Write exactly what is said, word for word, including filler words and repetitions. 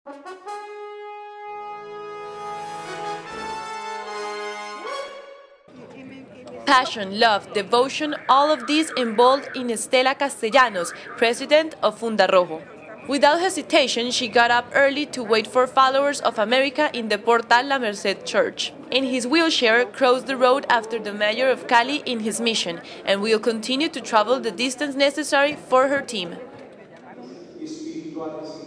Passion, love, devotion, all of these involved in Estela Castellanos, president of Funda Rojo. Without hesitation, she got up early to wait for followers of America in the Portal La Merced church. In his wheelchair, crossed the road after the mayor of Cali in his mission, and will continue to travel the distance necessary for her team.